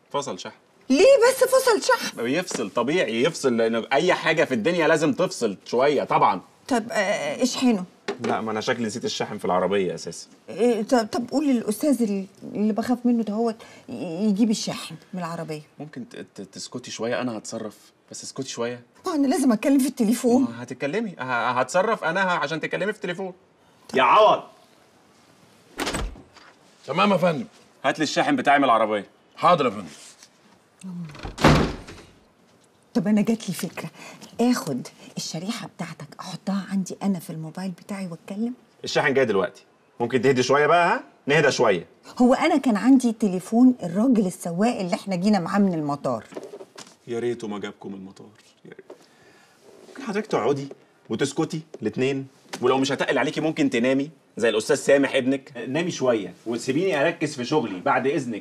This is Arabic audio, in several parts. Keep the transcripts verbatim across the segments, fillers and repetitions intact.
فصل شحن. ليه بس فصل شحن؟ بيفصل طبيعي، يفصل لان اي حاجه في الدنيا لازم تفصل شويه طبعا. طب آه، اشحنه. لا، ما انا شكلي نسيت الشاحن في العربيه اساسا. إيه، طب طب قول للاستاذ اللي اللي بخاف منه دهوت يجيب الشاحن من العربيه. ممكن ت- ت- تسكتي شويه، انا هتصرف، بس اسكتي شويه. اه انا لازم اتكلم في التليفون. ما هتتكلمي، ه- هتصرف انا عشان تتكلمي في التليفون. يا عوض، تمام يا فندم. هات لي الشاحن بتاعي من العربيه. حاضر يا فندم. طب انا جات لي فكره، اخد الشريحه بتاعتك احطها عندي انا في الموبايل بتاعي واتكلم. الشاحن جاي دلوقتي، ممكن تهدي شويه بقى؟ ها، نهدى شويه. هو انا كان عندي تليفون الراجل السواق اللي احنا جينا معاه من المطار. يا ريته ما جابكم المطار، يا ريت. ممكن حضرتك تقعدي وتسكتي الاثنين، ولو مش هتقل عليكي ممكن تنامي زي الاستاذ سامح ابنك. نامي شويه وتسيبيني اركز في شغلي بعد اذنك.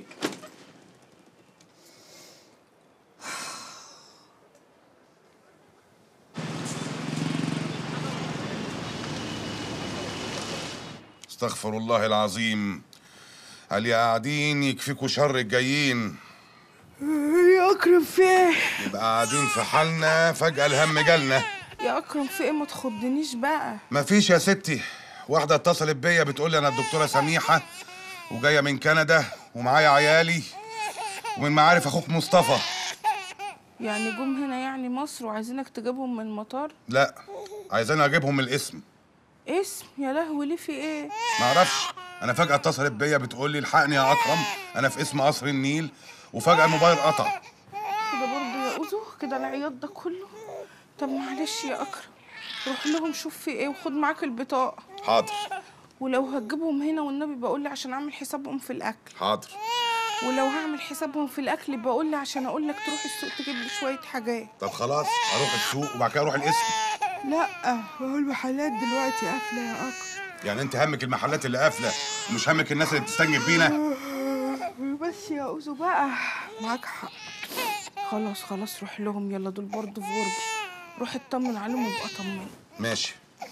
استغفر الله العظيم. قال يا قاعدين يكفيكوا شر الجايين. يا اكرم في ايه؟ يبقى قاعدين في حالنا فجأة الهم جالنا. يا اكرم في ايه؟ ما تخضنيش بقى. مفيش يا ستي، واحدة اتصلت بيا بتقول لي انا الدكتورة سميحة وجاية من كندا ومعايا عيالي ومن معارف اخوك مصطفى. يعني جم هنا يعني مصر وعايزينك تجيبهم من المطار؟ لا، عايزاني اجيبهم من الاسم. اسم؟ يا لهوي، ليه في ايه؟ معرفش، انا فجأة اتصلت بيا بتقول لي الحقني يا اكرم انا في اسم قصر النيل، وفجأة الموبايل قطع. كده برضه يا اوزو؟ كده العياط ده كله؟ طب معلش يا اكرم، روح لهم شوف في ايه وخد معاك البطاقه. حاضر. ولو هتجيبهم هنا والنبي بقول لي عشان اعمل حسابهم في الاكل. حاضر. ولو هعمل حسابهم في الاكل بقول لي عشان اقول لك تروح السوق تجيب لي شويه حاجات. طب خلاص، اروح السوق وبعد كده اروح الاسم. لا، هو المحلات دلوقتي قافله يا اكرم. يعني انت همك المحلات اللي قافله ومش همك الناس اللي بتستنجد بينا؟ بس يا اوزو بقى، معاك حق. خلاص خلاص روح لهم، يلا دول برضه في غربة. روح اطمن عليهم وابقى طمن. ماشي.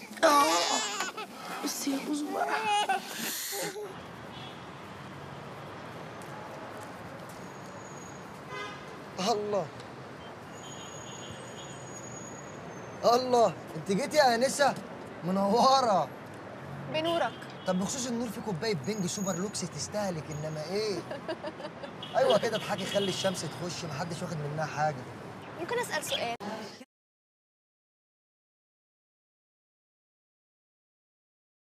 بس يا اوزو بقى. الله الله، انت جيتي يا انسه؟ منوره. بنورك. طب بخصوص النور، في كوبايه بنج سوبر لوكس تستهلك، انما ايه؟ ايوه كده اضحكي، خلي الشمس تخش، محدش واخد منها حاجه. ممكن اسال سؤال؟